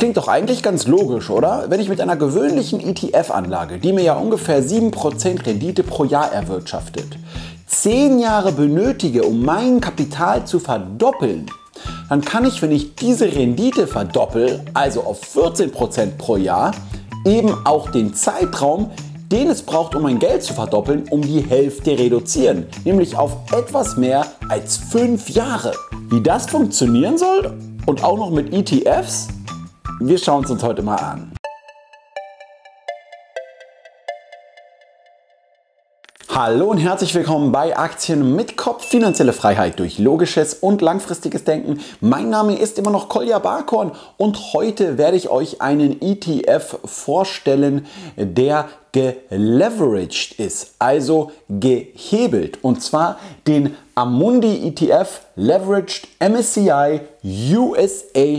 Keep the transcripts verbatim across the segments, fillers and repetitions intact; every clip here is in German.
Klingt doch eigentlich ganz logisch, oder? Wenn ich mit einer gewöhnlichen E T F-Anlage, die mir ja ungefähr sieben Prozent Rendite pro Jahr erwirtschaftet, zehn Jahre benötige, um mein Kapital zu verdoppeln, dann kann ich, wenn ich diese Rendite verdoppel, also auf vierzehn Prozent pro Jahr, eben auch den Zeitraum, den es braucht, um mein Geld zu verdoppeln, um die Hälfte reduzieren, nämlich auf etwas mehr als fünf Jahre. Wie das funktionieren soll und auch noch mit E T Fs, wir schauen es uns heute mal an. Hallo und herzlich willkommen bei Aktien mit Kopf, finanzielle Freiheit durch logisches und langfristiges Denken. Mein Name ist immer noch Kolja Barkhorn und heute werde ich euch einen E T F vorstellen, der geleveraged ist, also gehebelt, und zwar den Amundi E T F Leveraged M S C I U S A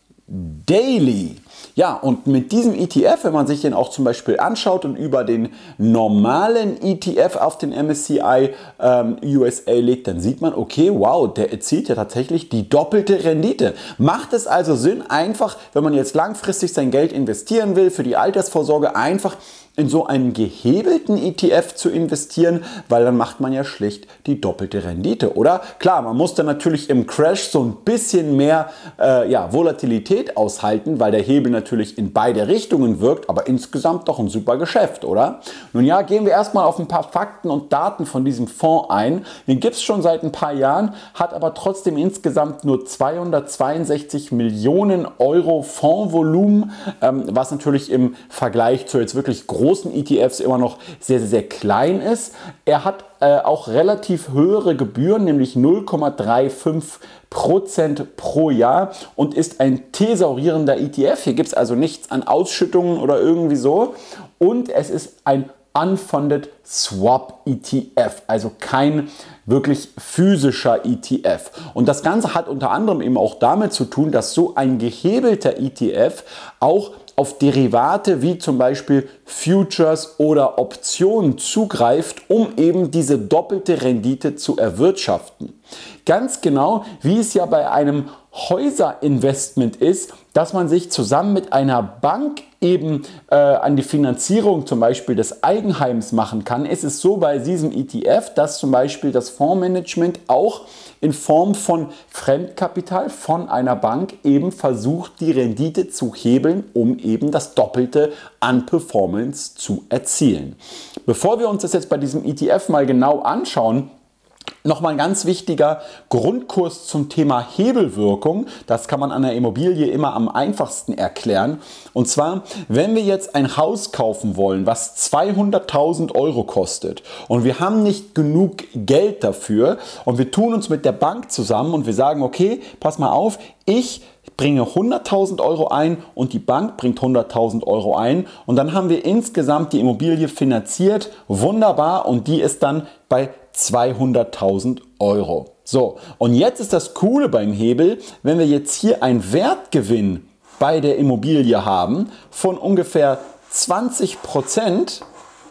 Daily. Ja, und mit diesem E T F, wenn man sich den auch zum Beispiel anschaut und über den normalen E T F auf den M S C I ähm, U S A legt, dann sieht man, okay, wow, der erzielt ja tatsächlich die doppelte Rendite. Macht es also Sinn, einfach, wenn man jetzt langfristig sein Geld investieren will, für die Altersvorsorge einfach in so einen gehebelten E T F zu investieren, weil dann macht man ja schlicht die doppelte Rendite, oder? Klar, man muss dann natürlich im Crash so ein bisschen mehr äh, ja, Volatilität aushalten, weil der Hebel natürlich in beide Richtungen wirkt, aber insgesamt doch ein super Geschäft, oder? Nun ja, gehen wir erstmal auf ein paar Fakten und Daten von diesem Fonds ein. Den gibt es schon seit ein paar Jahren, hat aber trotzdem insgesamt nur zweihundertzweiundsechzig Millionen Euro Fondsvolumen, ähm, was natürlich im Vergleich zu jetzt wirklich großen großen E T Fs immer noch sehr, sehr, sehr klein ist. Er hat äh, auch relativ höhere Gebühren, nämlich null Komma fünfunddreißig Prozent pro Jahr und ist ein thesaurierender E T F. Hier gibt es also nichts an Ausschüttungen oder irgendwie so. Und es ist ein Unfunded Swap E T F, also kein wirklich physischer E T F. Und das Ganze hat unter anderem eben auch damit zu tun, dass so ein gehebelter E T F auch auf Derivate wie zum Beispiel Futures oder Optionen zugreift, um eben diese doppelte Rendite zu erwirtschaften. Ganz genau, wie es ja bei einem Häuserinvestment ist, dass man sich zusammen mit einer Bank eben äh, an die Finanzierung zum Beispiel des Eigenheims machen kann, ist es so bei diesem E T F, dass zum Beispiel das Fondsmanagement auch in Form von Fremdkapital von einer Bank eben versucht, die Rendite zu hebeln, um eben das Doppelte an Performance zu erzielen. Bevor wir uns das jetzt bei diesem E T F mal genau anschauen, nochmal ein ganz wichtiger Grundkurs zum Thema Hebelwirkung. Das kann man an der Immobilie immer am einfachsten erklären. Und zwar, wenn wir jetzt ein Haus kaufen wollen, was zweihunderttausend Euro kostet und wir haben nicht genug Geld dafür und wir tun uns mit der Bank zusammen und wir sagen, okay, pass mal auf, ich bringe hunderttausend Euro ein und die Bank bringt hunderttausend Euro ein und dann haben wir insgesamt die Immobilie finanziert, wunderbar, und die ist dann bei zweihunderttausend Euro. So, und jetzt ist das Coole beim Hebel, wenn wir jetzt hier einen Wertgewinn bei der Immobilie haben von ungefähr zwanzig Prozent,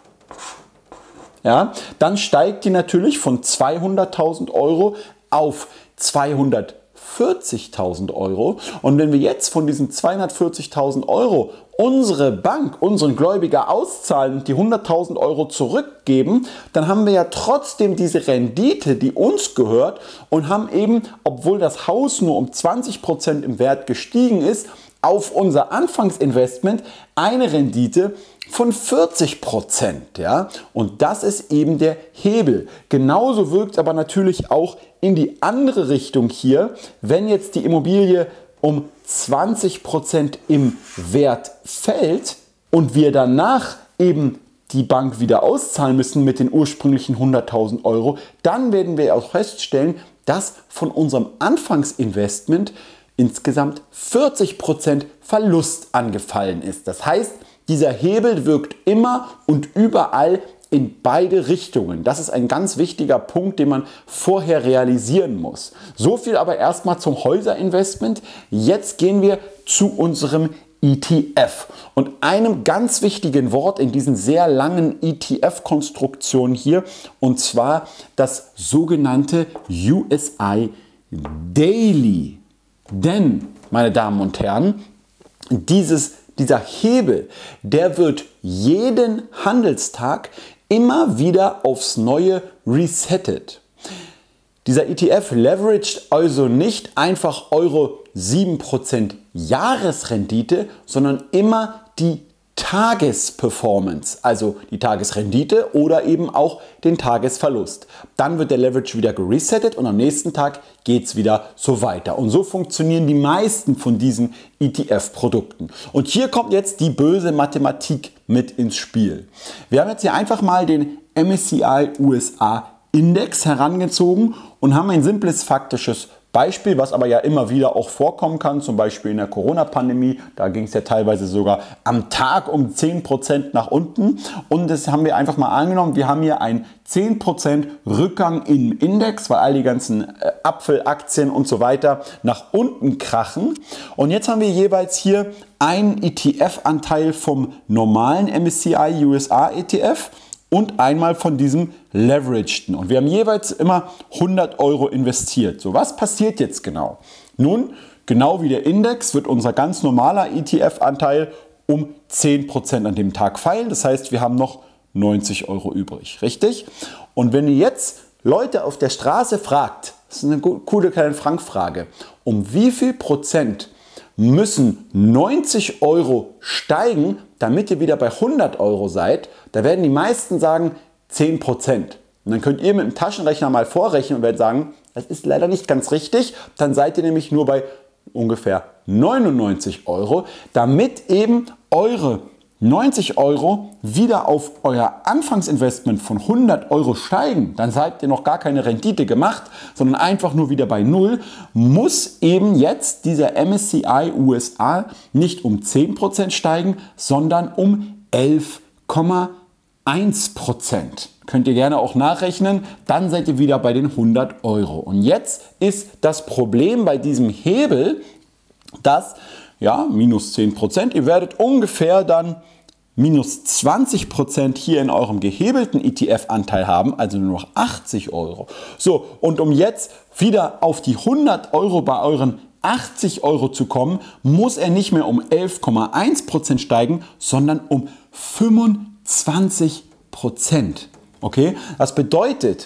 ja, dann steigt die natürlich von zweihunderttausend Euro auf zweihundertvierzigtausend Euro. Und wenn wir jetzt von diesen zweihundertvierzigtausend Euro unsere Bank, unseren Gläubiger auszahlen und die hunderttausend Euro zurückgeben, dann haben wir ja trotzdem diese Rendite, die uns gehört, und haben eben, obwohl das Haus nur um zwanzig Prozent im Wert gestiegen ist, auf unser Anfangsinvestment eine Rendite von vierzig Prozent. Ja? Und das ist eben der Hebel. Genauso wirkt es aber natürlich auch in die andere Richtung hier, wenn jetzt die Immobilie um zwanzig Prozent im Wert fällt und wir danach eben die Bank wieder auszahlen müssen mit den ursprünglichen hunderttausend Euro, dann werden wir auch feststellen, dass von unserem Anfangsinvestment insgesamt vierzig Prozent Verlust angefallen ist. Das heißt, dieser Hebel wirkt immer und überall in beide Richtungen. Das ist ein ganz wichtiger Punkt, den man vorher realisieren muss. So viel aber erstmal zum Häuserinvestment. Jetzt gehen wir zu unserem E T F und einem ganz wichtigen Wort in diesen sehr langen E T F-Konstruktionen hier, und zwar das sogenannte U S I Daily. Denn, meine Damen und Herren, dieses, dieser Hebel, der wird jeden Handelstag immer wieder aufs Neue resettet. Dieser E T F leveraged also nicht einfach eure sieben Prozent Jahresrendite, sondern immer die Tagesperformance, also die Tagesrendite oder eben auch den Tagesverlust. Dann wird der Leverage wieder geresettet und am nächsten Tag geht es wieder so weiter. Und so funktionieren die meisten von diesen E T F-Produkten. Und hier kommt jetzt die böse Mathematik mit ins Spiel. Wir haben jetzt hier einfach mal den M S C I U S A Index herangezogen und haben ein simples faktisches Beispiel, was aber ja immer wieder auch vorkommen kann, zum Beispiel in der Corona-Pandemie. Da ging es ja teilweise sogar am Tag um zehn Prozent nach unten. Und das haben wir einfach mal angenommen. Wir haben hier einen zehn Prozent Rückgang im Index, weil all die ganzen äh, Apfelaktien und so weiter nach unten krachen. Und jetzt haben wir jeweils hier einen E T F-Anteil vom normalen M S C I U S A E T F und einmal von diesem leverageden. Und wir haben jeweils immer hundert Euro investiert. So, was passiert jetzt genau? Nun, genau wie der Index wird unser ganz normaler E T F-Anteil um zehn Prozent an dem Tag fallen. Das heißt, wir haben noch neunzig Euro übrig, richtig? Und wenn ihr jetzt Leute auf der Straße fragt, das ist eine coole kleine Frankfrage, um wie viel Prozent müssen neunzig Euro steigen, damit ihr wieder bei hundert Euro seid, da werden die meisten sagen zehn Prozent. Und dann könnt ihr mit dem Taschenrechner mal vorrechnen und werdet sagen, das ist leider nicht ganz richtig. Dann seid ihr nämlich nur bei ungefähr neunundneunzig Euro, damit eben eure neunzig Euro wieder auf euer Anfangsinvestment von hundert Euro steigen, dann seid ihr noch gar keine Rendite gemacht, sondern einfach nur wieder bei null, muss eben jetzt dieser M S C I U S A nicht um zehn Prozent steigen, sondern um elf Komma eins Prozent. Könnt ihr gerne auch nachrechnen, dann seid ihr wieder bei den hundert Euro. Und jetzt ist das Problem bei diesem Hebel, dass, ja, minus zehn Prozent, ihr werdet ungefähr dann minus zwanzig Prozent hier in eurem gehebelten E T F-Anteil haben, also nur noch achtzig Euro. So, und um jetzt wieder auf die hundert Euro bei euren achtzig Euro zu kommen, muss er nicht mehr um elf Komma eins Prozent steigen, sondern um fünfundzwanzig Prozent. Okay? Das bedeutet,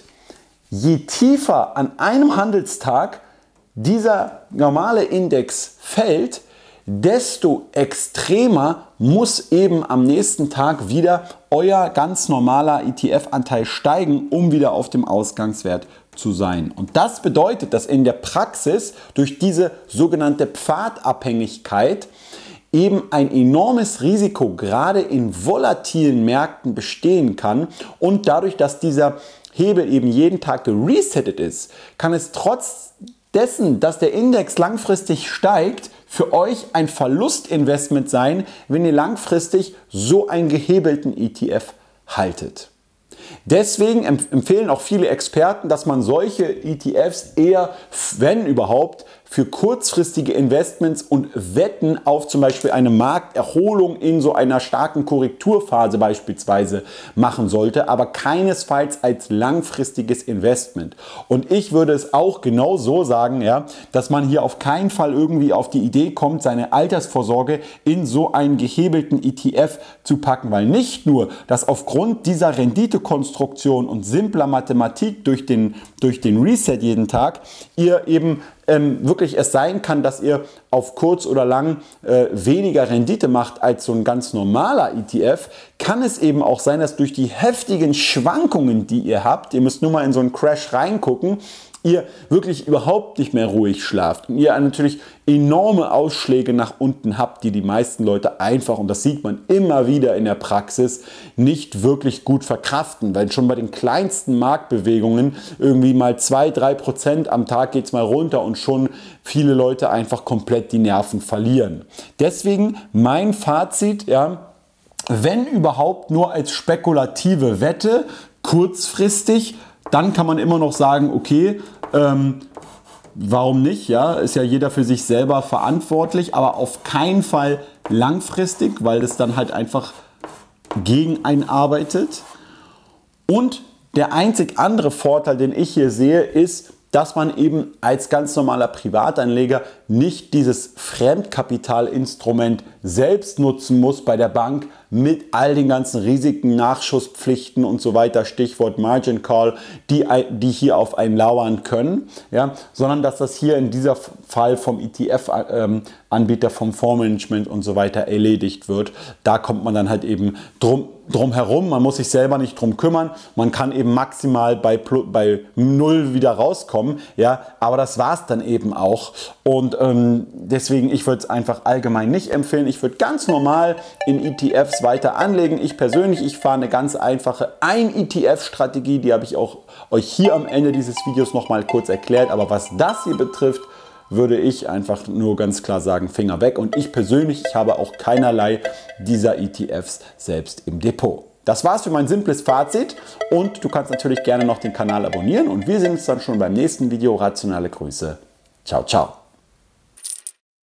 je tiefer an einem Handelstag dieser normale Index fällt, desto extremer muss eben am nächsten Tag wieder euer ganz normaler E T F-Anteil steigen, um wieder auf dem Ausgangswert zu sein. Und das bedeutet, dass in der Praxis durch diese sogenannte Pfadabhängigkeit eben ein enormes Risiko gerade in volatilen Märkten bestehen kann und dadurch, dass dieser Hebel eben jeden Tag geresettet ist, kann es trotz dessen, dass der Index langfristig steigt, für euch ein Verlustinvestment sein, wenn ihr langfristig so einen gehebelten E T F haltet. Deswegen empfehlen auch viele Experten, dass man solche E T Fs eher, wenn überhaupt, für kurzfristige Investments und Wetten auf zum Beispiel eine Markterholung in so einer starken Korrekturphase beispielsweise machen sollte, aber keinesfalls als langfristiges Investment. Und ich würde es auch genau so sagen, ja, dass man hier auf keinen Fall irgendwie auf die Idee kommt, seine Altersvorsorge in so einen gehebelten E T F zu packen, weil nicht nur, dass aufgrund dieser Renditekonstruktion und simpler Mathematik durch den, durch den Reset jeden Tag ihr eben Ähm, wirklich es sein kann, dass ihr auf kurz oder lang äh, weniger Rendite macht als so ein ganz normaler E T F, kann es eben auch sein, dass durch die heftigen Schwankungen, die ihr habt, ihr müsst nur mal in so einen Crash reingucken, ihr wirklich überhaupt nicht mehr ruhig schlaft und ihr natürlich enorme Ausschläge nach unten habt, die die meisten Leute einfach, und das sieht man immer wieder in der Praxis, nicht wirklich gut verkraften, weil schon bei den kleinsten Marktbewegungen irgendwie mal zwei, drei Prozent am Tag geht es mal runter und schon viele Leute einfach komplett die Nerven verlieren. Deswegen mein Fazit, ja, wenn überhaupt nur als spekulative Wette, kurzfristig, dann kann man immer noch sagen, okay, ähm, warum nicht? Ja, ist ja jeder für sich selber verantwortlich, aber auf keinen Fall langfristig, weil das dann halt einfach gegen einen arbeitet. Und der einzig andere Vorteil, den ich hier sehe, ist, dass man eben als ganz normaler Privatanleger nicht dieses Fremdkapitalinstrument selbst nutzen muss bei der Bank mit all den ganzen Risiken, Nachschusspflichten und so weiter, Stichwort Margin Call, die, die hier auf einen lauern können, ja, sondern dass das hier in dieser Fall vom E T F-Anbieter, vom Fondsmanagement und so weiter erledigt wird. Da kommt man dann halt eben drum, drum herum, man muss sich selber nicht drum kümmern, man kann eben maximal bei, bei null wieder rauskommen, ja, aber das war es dann eben auch und ähm, deswegen, ich würde es einfach allgemein nicht empfehlen, ich würde ganz normal in E T Fs weiter anlegen, ich persönlich, ich fahre eine ganz einfache ein E T F-Strategie, die habe ich auch euch hier am Ende dieses Videos nochmal kurz erklärt, aber was das hier betrifft, würde ich einfach nur ganz klar sagen, Finger weg. Und ich persönlich, ich habe auch keinerlei dieser E T Fs selbst im Depot. Das war's für mein simples Fazit und du kannst natürlich gerne noch den Kanal abonnieren und wir sehen uns dann schon beim nächsten Video. Rationale Grüße. Ciao, ciao.